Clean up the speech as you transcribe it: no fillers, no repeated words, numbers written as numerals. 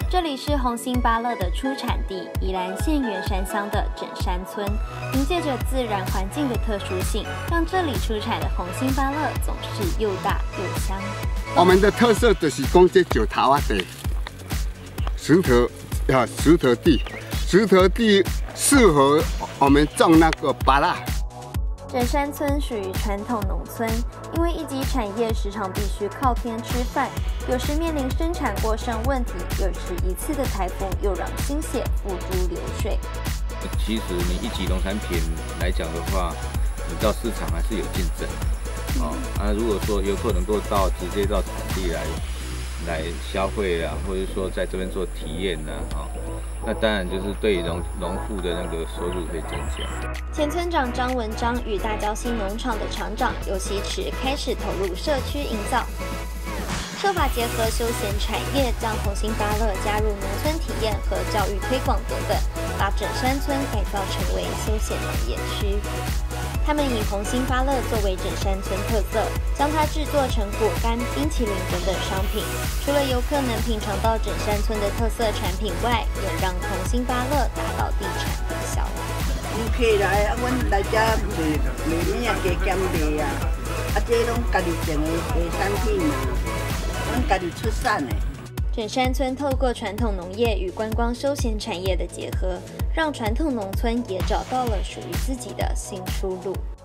这里是红心芭乐的出产地，宜兰县员山乡的整山村。凭借着自然环境的特殊性，让这里出产的红心芭乐总是又大又香。 我们的特色就是讲这石头啊地，石头地，石头地适合我们种那个芭乐。 整山村属于传统农村，因为一级产业时常必须靠天吃饭，有时面临生产过剩问题，有时一次的台风又让心血付诸流水。 其实你一级农产品来讲的话，你到市场还是有竞争。如果说游客能够直接到产地来消费啊，或者说在这边做体验呢，那当然就是对农户的那个收入可以增加。 前村长张文章与大礁溪农场的厂长尤希池开始投入社区营造，设法结合休闲产业，将红心芭乐加入农村体验和教育推广等等，把整山村改造成为休闲农业区。 他们以红心芭乐作为整山村特色，将它制作成果干、冰淇淋等等商品。除了游客能品尝到整山村的特色产品外，也让红心芭乐达到地产地销。 游客来，阮来这卖物啊，加减卖啊，这拢家己种的产品啊，阮家己出产的。 整山村透过传统农业与观光休闲产业的结合，让传统农村也找到了属于自己的新出路。